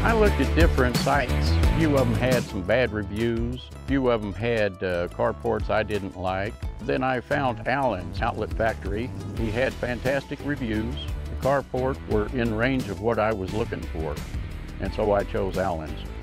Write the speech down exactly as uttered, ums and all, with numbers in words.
I looked at different sites. A few of them had some bad reviews. A few of them had uh, carports I didn't like. Then I found Allen's Outlet Factory. He had fantastic reviews. The carport were in range of what I was looking for, and so I chose Allen's.